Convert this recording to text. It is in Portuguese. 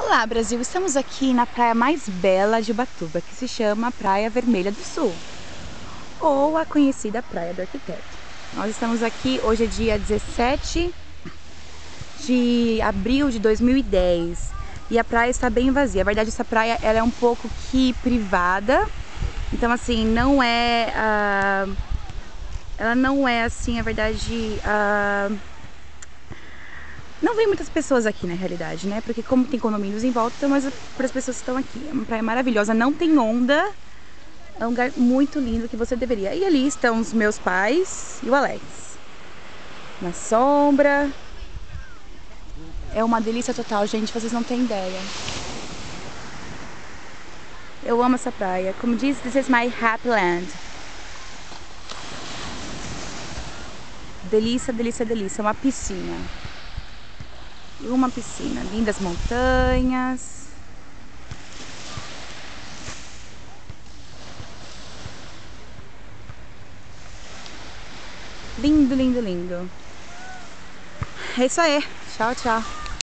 Olá, Brasil! Estamos aqui na praia mais bela de Ubatuba, que se chama Praia Vermelha do Sul, ou a conhecida Praia do Arquiteto. Nós estamos aqui, hoje é dia 17 de abril de 2010 e a praia está bem vazia. Na verdade, essa praia ela é um pouco que privada, então assim, ela não é assim, na verdade, não vem muitas pessoas aqui na realidade, né? Porque como tem condomínios em volta, então, mas para as pessoas que estão aqui. É uma praia maravilhosa, não tem onda. É um lugar muito lindo que você deveria. E ali estão os meus pais e o Alex. Na sombra. É uma delícia total, gente. Vocês não têm ideia. Eu amo essa praia. Como diz, this is my happy land. Delícia, delícia, delícia. Uma piscina. Uma piscina, lindas montanhas. Lindo, lindo, lindo. É isso aí. Tchau, tchau.